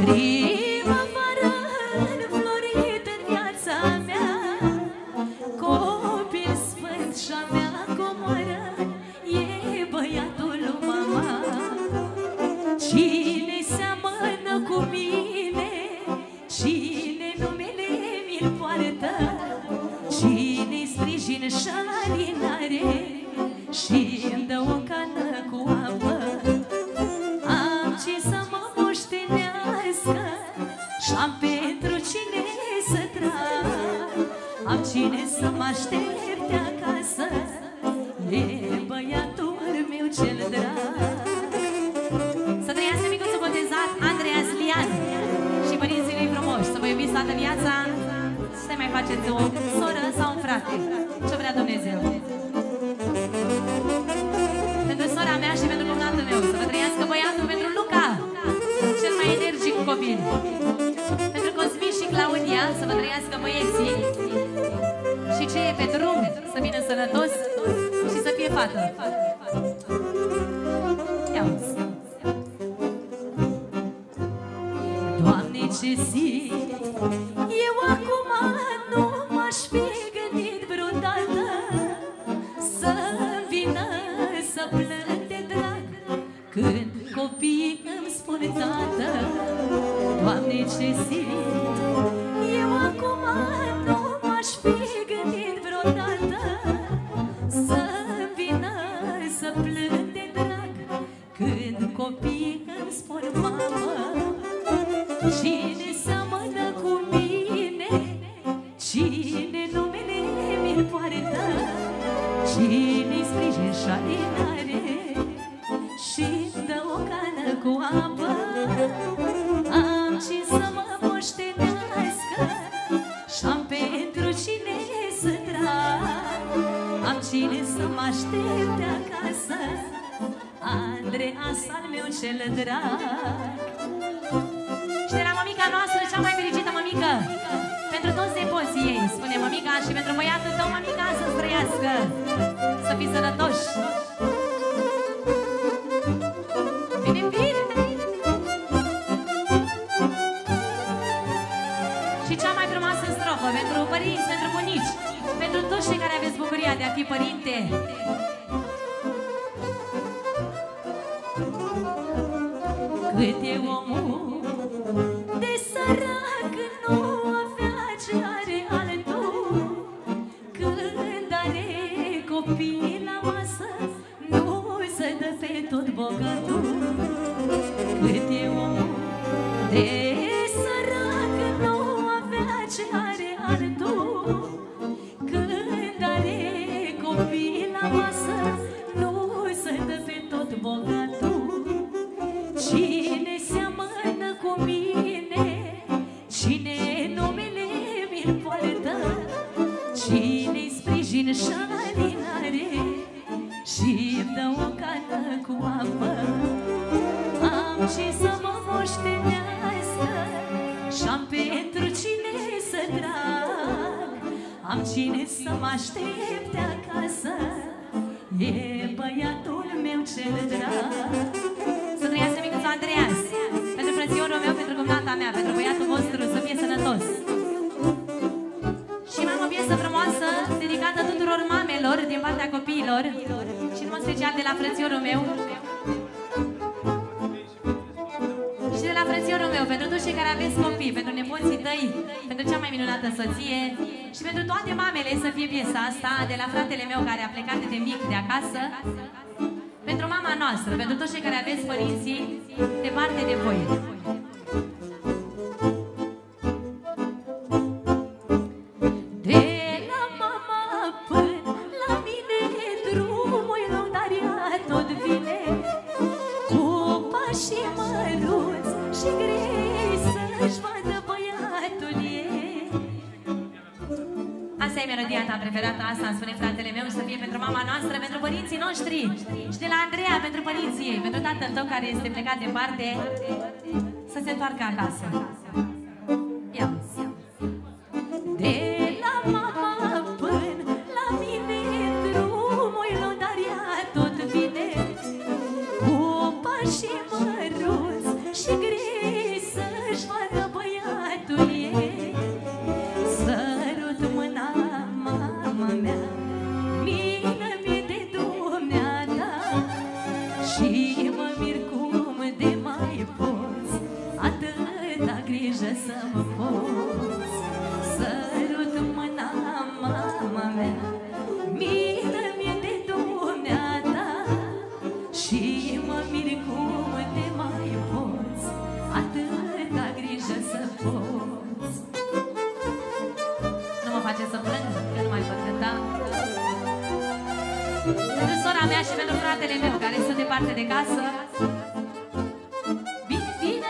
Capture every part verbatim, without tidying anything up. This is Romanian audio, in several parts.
Primăvară înflorit în viața mea, copil sfânt și-a mea comoară, e băiatul lui mama. Cine seamănă cu mine, cine numele mi-l poartă, cine-i sprijin și alinare și-mi dă o cană cu apă. Am ce să mă moștenească și-am pentru cine să trag. Am cine să mă aștepte acasă, e băiatul meu cel drag. Să trăiască micuțul botezat Andreas Lian și părinții lui frumoși. Să vă iubiți toată viața, să mai faceți o soră sau un frate, ce vrea Dumnezeu. Pentru sora mea și pentru cumnatul meu, să vă trăiască băiatul, pentru Luca, cel mai energic copil. Pentru Cosmin și Claudia, să vă trăiască băieții. Și ce e pe drum, să vină sănătos și să fie fată. Ia-uzi. Doamne, ce simt eu acum, nu m-aș fi gândit vreodată să-mi vină să plâng de drag când copiii îmi spun tată. Doamne, ce simt eu acum, nu m-aș fi gândit vreodată să-mi vină să plâng de drag când copiii îmi spun mamă. Cine seamănă cu mine, cine numele mi-l poartă, cine-i sprijin și alinare și-mi dă o cană cu apă. Am ce să mă moștenească și-am pentru cine să trag. Am cine să mă aștepte acasă, Andreas al meu cel drag. Și de la mămica noastră, cea mai fericită mămică, pentru toți nepoții ei, spune mămica, și pentru băiatul tău, mămica, să-ți trăiască, să fii sănătoși. Bine, bine! Și cea mai frumoasă strofă pentru părinți, pentru bunici, pentru toți cei care aveți bucuria de a fi părinte. Cât e omul de sărac, nu avea ce are altul, când are copii la masă, nu se dă pe tot bogatul. Cât e omul de sărac, nu avea ce are altul, când are copii la masă, nu se dă pe tot bogatul. Cine seamănă cu mine, cine numele mi-l poartă, cine-i sprijin și alinare și-mi dă o cană cu apă. Am ce să mă moștenească și-am pentru cine să trag. Am cine să mă aștepte acasă, e băiatul meu cel drag. Să trăiască micuțul Andreas, pentru frățiorul meu, pentru cumnata mea, pentru băiatul vostru, să fie sănătos. Și mai am o piesă frumoasă dedicată tuturor mamelor din partea copiilor și în mod special de la frățiorul meu și de la frățiorul meu, pentru toți cei care aveți copii, pentru nepoții tăi, pentru cea mai minunată soție și pentru toate mamele să fie piesa asta, de la fratele meu care a plecat de mic de acasă, pentru mama noastră, pentru toți cei care aveți părinții departe de voi. De la mama până la mine, drumul lung, dar ea tot vine, cu pașii măruți și grei, să-și vadă băiatul ei. Asta e melodia ta preferată, asta îmi spune fratele meu, să fie pentru mama noastră, pentru părinții noștri și de la Andreea pentru părinții ei, pentru tatăl tău care este plecat departe, să se întoarcă acasă. Ia. De la mama până la mine, drumul lung, dar ea tot vine, cu pașii măruți și grei, să-și să mă poți. Sărut mâna, mama mea, miră-mi de dumneata și mă mir cum te mai poți, atâta grijă să poți. Nu mă face să plâng, că nu mai pot cânta. Pentru sora mea și pentru fratele meu care sunt departe de casă. Bine, bine!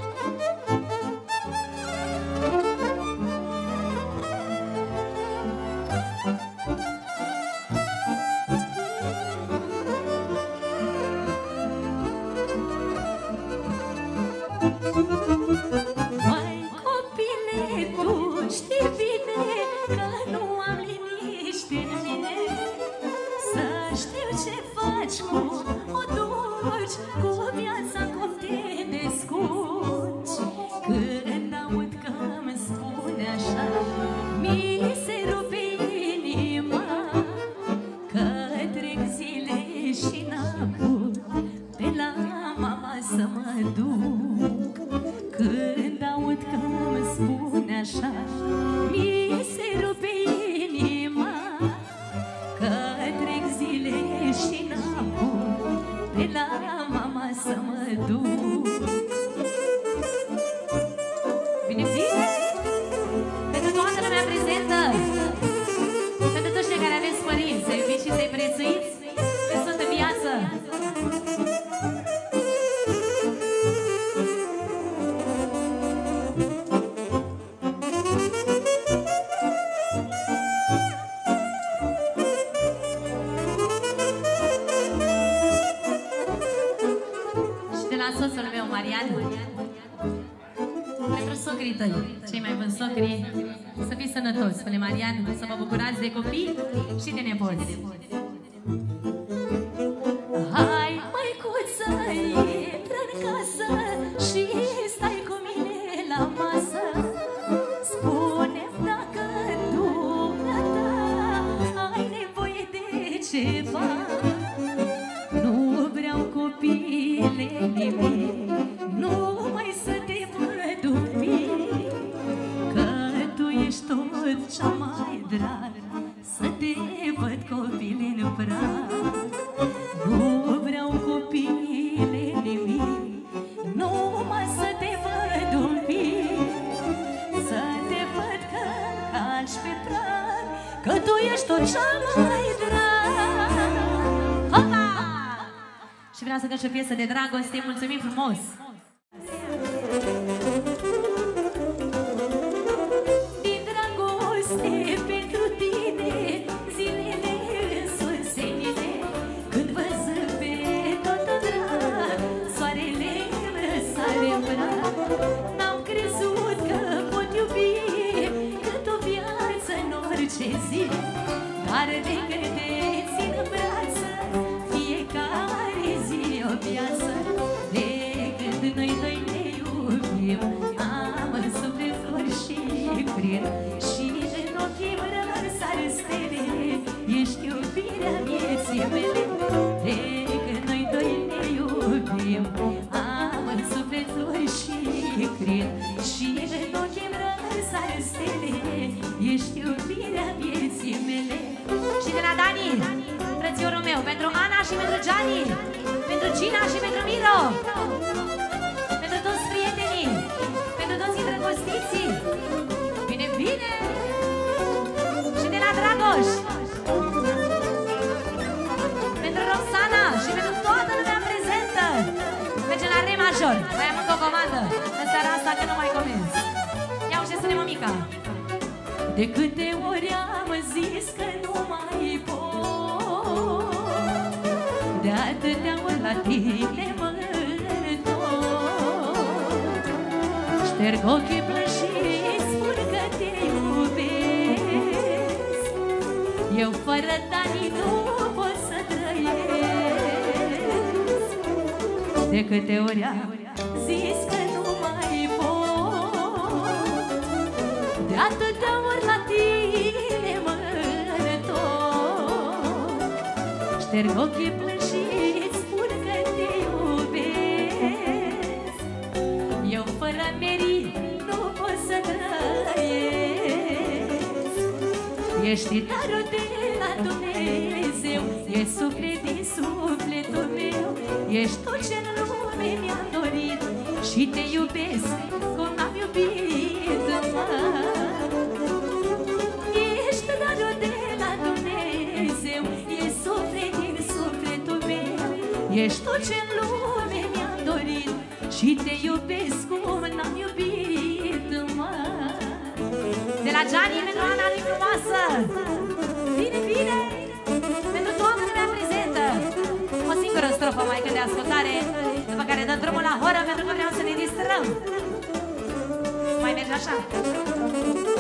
Mai copile, tu știi bine că nu am liniște în mine. Să știu ce faci, cum o duci, cu viața cum te descurci. Când aud că îmi spune așa, mi se rupe inima, că trec zile și n-apuc pe la mama să mă duc. Când aud că îmi spune așa, mi se rupe inima, că trec zile și n-apuc pe la mama să mă duc. Bine, bine! Pentru toată lumea prezentă, pentru toți cei care aveți părinți, să iubiți și să-i prețuiți pe Sfântă Viață. Soțul meu, Marian, pentru socrii tăi, cei mai buni socri, să fii sănătoși, spune Marian, să vă bucurați de copii și de nepoți. Hai, măicuță, intră în casă și stai cu mine la masă. Spune-mi dacă dumneata ai nevoie de ceva. Nu vreau copile nimic, numai să te văd un pic, că tu ești tot cea mai drag, să te văd copile în prag. Nu vreau copile nimic, numai să te văd un pic, să te văd că calci pe prag, că tu ești tot cea mai drag. Hopa! Și vreau să cânt și o piesă de dragoste. Mulțumim frumos! Din dragoste pentru tine, zilele însursenile, când văzând pe toată drag, soarele îmi răsare în prag. N-am crezut că pot iubi cât o viață în orice zi, dar de când te țin în brață, fiecare zi o viață. De când noi doi ne iubim, am în suflet flori și crin, și în ochii mă răsar stele, ești iubirea vieții mele. De când noi doi ne iubim, am în suflet flori și crin, și în ochii mă răsar stele, ești iubirea vieții mele. Și de la Dani, frățiorul meu, pentru Ana și pentru Gianni, pentru Gina și pentru Miro, pentru toți prietenii, pentru toți îndrăgostiții. Bine, bine! Și de la Dragoș, pentru Roxana și pentru toată lumea prezentă. Mergem la re major, mai am încă o comandă în seara asta, că nu mai comenz. Iau și spune mămica. De câte ori am zis că nu mai pot, de atâtea ori la tine mă întorc. Șterg ochii plâns și spun că te iubesc, eu fără Dani nu pot să trăiesc. De câte ori am zis că nu mai pot, de atâtea ori la tine mă întorc. Șterg ochii plâns și îți spun că te iubesc, eu fără merit nu pot Ești darul de la Dumnezeu, e suflet din sufletul meu. Ești tot ce în lume mi-am dorit și te iubesc cum am iubit, mă. Ești darul de la Dumnezeu, e suflet din sufletul meu. Ești tot ce în lume mi-am dorit și te iubesc cum n-am iubit, mă. De la Gianni pentru Ana lui frumoasă. Bine, bine. Pentru toată lumea prezentă. O singură strofă mai că de ascultare, după care dăm drumul la horă pentru că vreau să ne distrăm. Mai merge așa.